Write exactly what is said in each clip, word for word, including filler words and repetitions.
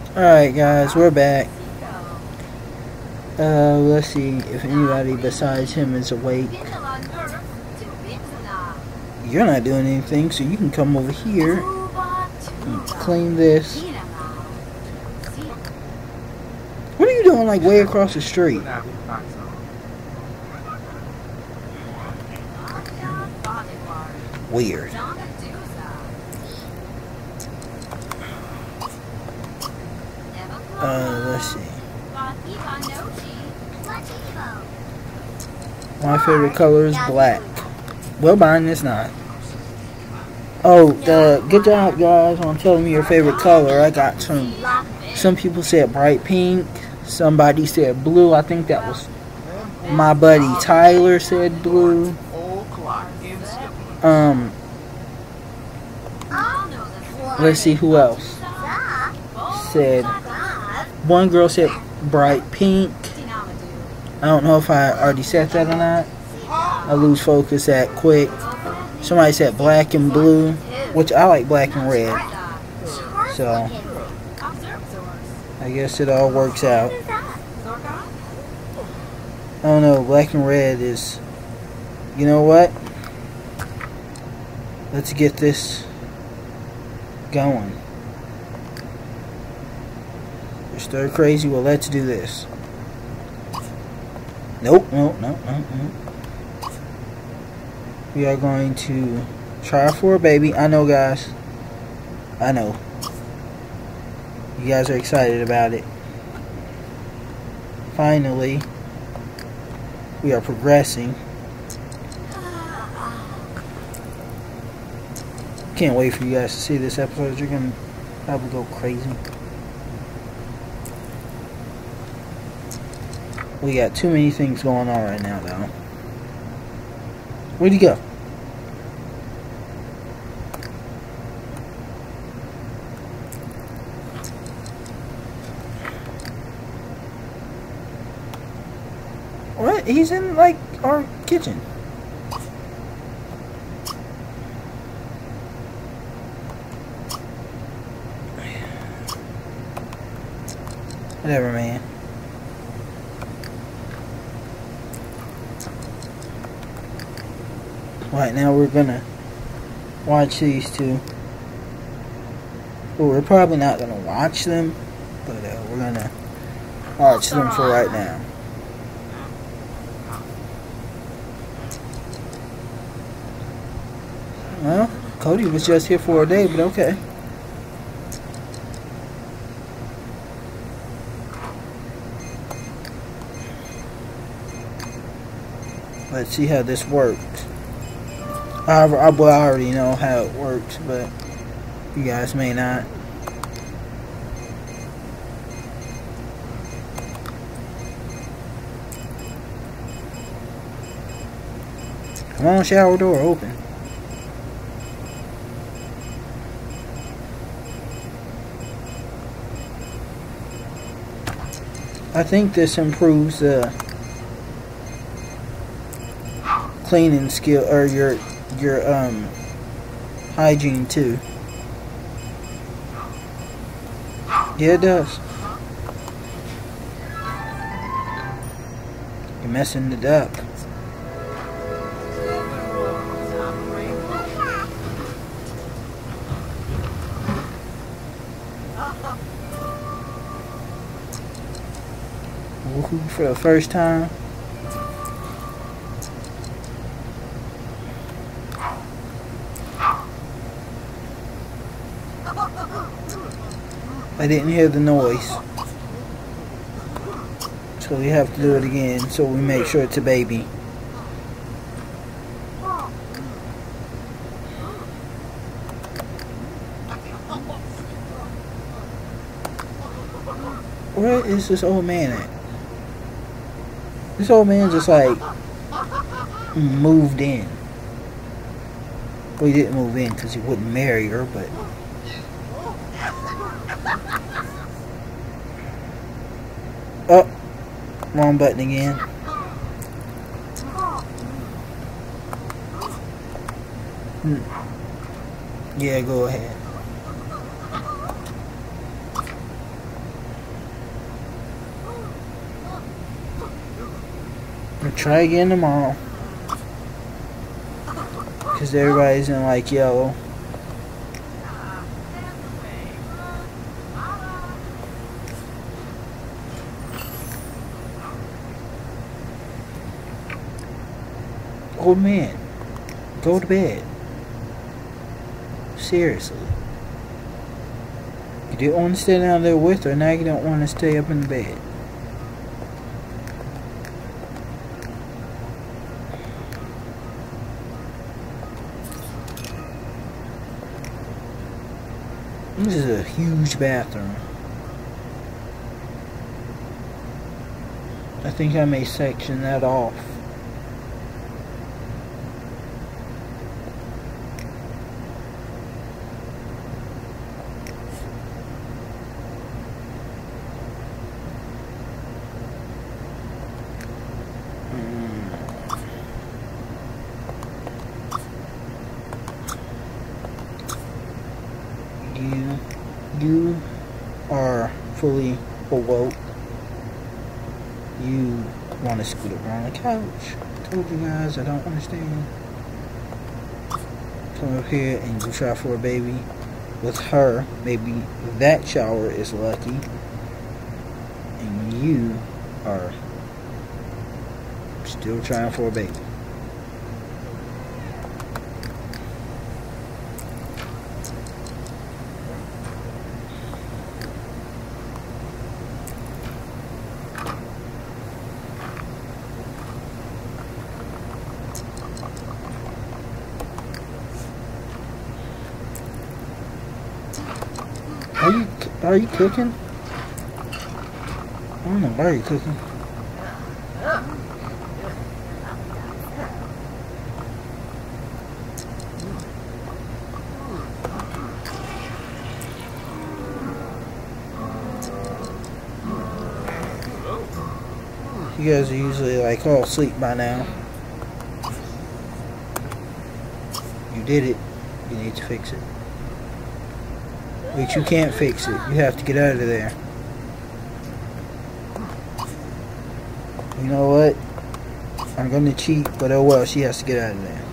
Alright guys, we're back. Uh, let's see if anybody besides him is awake. You're not doing anything, so you can come over here and clean this. What are you doing like way across the street? Weird. Uh, let's see. My favorite color is black. Well, mine is not. Oh, the, good job, guys, on telling me your favorite color. I got some. Some people said bright pink. Somebody said blue. I think that was my buddy Tyler said blue. Um, let's see who else said. One girl said bright pink. I don't know if I already said that or not. I lose focus that quick. Somebody said black and blue, which I like black and red. So, I guess it all works out. I don't know, black and red is, you know what? Let's get this going. You're stir crazy? Well, let's do this. Nope, nope, nope, nope, nope. We are going to try for a baby. I know, guys. I know. You guys are excited about it. Finally, we are progressing. Can't wait for you guys to see this episode. You're going to probably go crazy. We got too many things going on right now, though. Where'd he go? What? He's in, like, our kitchen. Whatever, man. Right now we're gonna watch these two. Well, we're probably not gonna watch them, but uh, we're gonna watch them for right now. Well, Cody was just here for a day, but okay. Let's see how this works. I, I, well, I already know how it works, but you guys may not. Come on, shower door open. I think this improves the cleaning skill, or your your um hygiene too. Yeah, it does. You're messing it up. Woohoo for the first time. I didn't hear the noise, so we have to do it again so we make sure it's a baby. Where is this old man at? This old man just like moved in. Well, he didn't move in because he wouldn't marry her, but oh, wrong button again. Hmm. Yeah, go ahead. We'll try again tomorrow. Because everybody's in like yellow. Old man, go to bed. Seriously. You didn't want to stay down there with her, now you don't want to stay up in the bed. This is a huge bathroom. I think I may section that off. You, you are fully awoke. You want to scoot around the couch. I told you guys I don't understand. Come up here and you try for a baby with her. Maybe that shower is lucky. And you are still trying for a baby. Are you are you cooking? I don't know why you're cooking. You guys are usually like all asleep by now. You did it. You need to fix it. But you can't fix it. You have to get out of there. You know what? I'm gonna cheat, but oh well, she has to get out of there.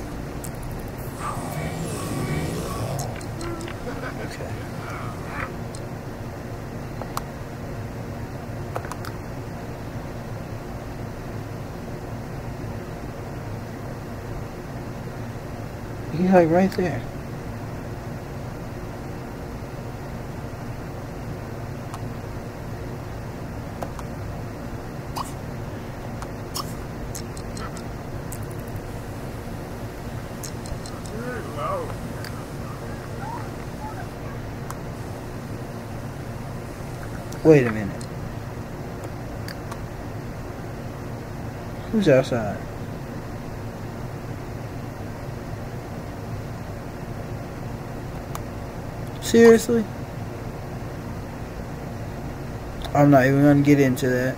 Okay. He's like right there. Wait a minute. Who's outside? Seriously? I'm not even gonna get into that.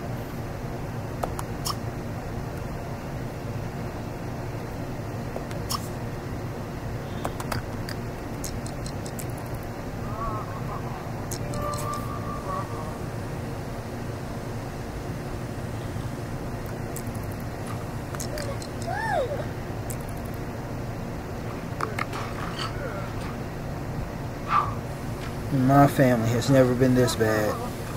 My family has never been this bad.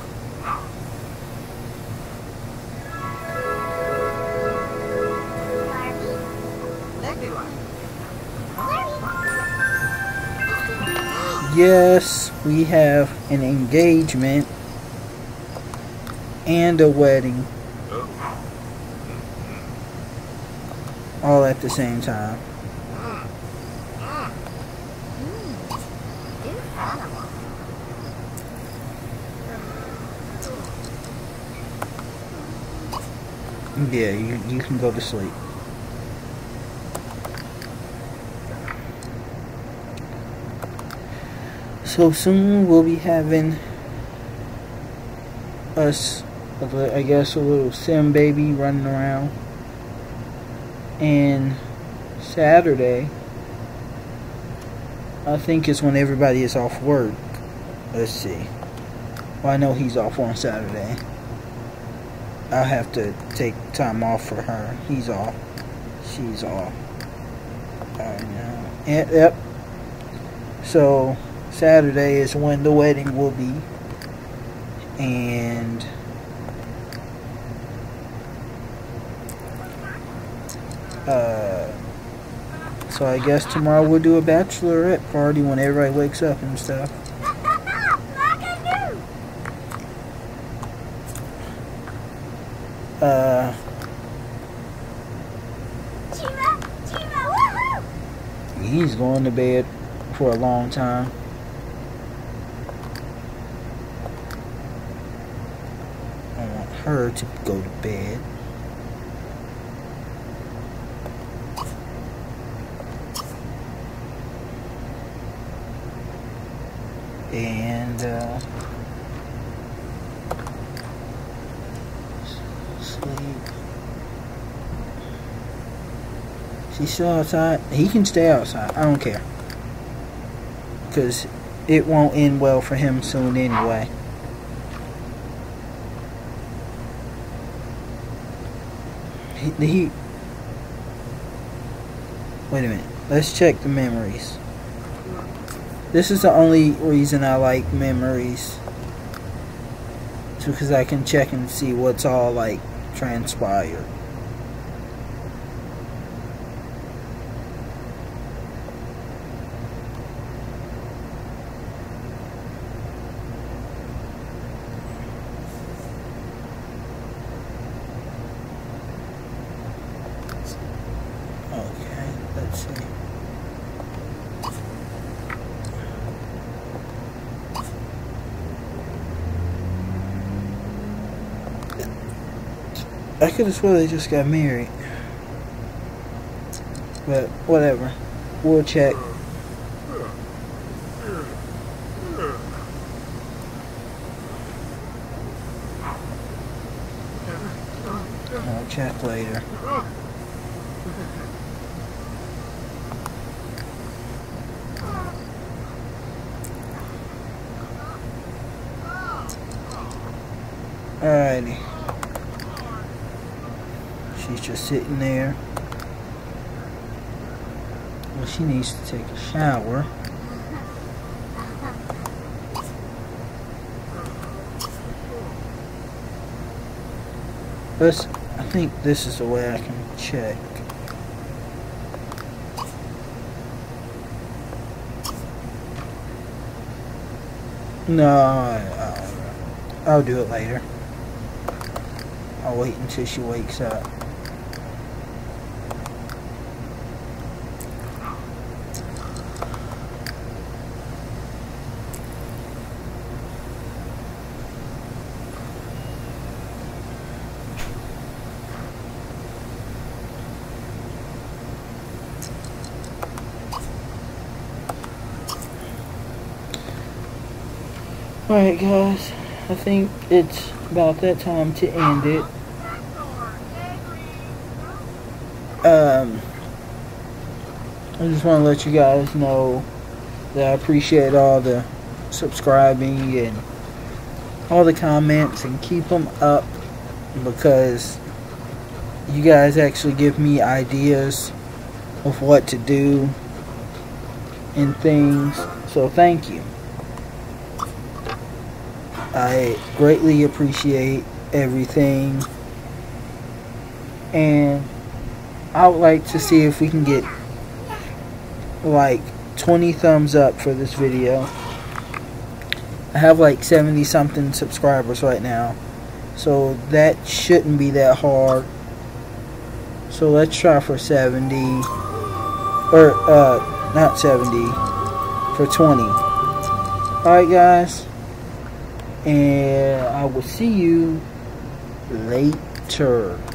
Yes, we have an engagement and a wedding all at the same time. Yeah, you, you can go to sleep. So soon we'll be having us, I guess, a little sim baby running around. And Saturday, I think is when everybody is off work. Let's see. Well, I know he's off on Saturday. I'll have to take time off for her. He's off. She's off. Alright now. And, yep. So Saturday is when the wedding will be. And uh so I guess tomorrow we'll do a bachelorette party when everybody wakes up and stuff. Uh, he's going to bed for a long time. I want her to go to bed. And uh, sleep. She's still outside. He can stay outside. I don't care. Because it won't end well for him soon anyway. He, he Wait a minute. Let's check the memories. This is the only reason I like memories. It's because I can check and see what's all like transpired. Okay, let's see. I could have sworn they just got married. But whatever. We'll check. I'll check later. Alrighty. She's just sitting there. Well, she needs to take a shower. Let's, I think this is the way I can check. No, I, I'll, I'll do it later. I'll wait until she wakes up. Alright guys, I think it's about that time to end it. Um, I just want to let you guys know that I appreciate all the subscribing and all the comments, and keep them up because you guys actually give me ideas of what to do and things, so thank you. I greatly appreciate everything, and I would like to see if we can get like twenty thumbs up for this video. I have like seventy something subscribers right now, so that shouldn't be that hard. So let's try for seventy, or uh, not seventy, for twenty. Alright guys, and I will see you later.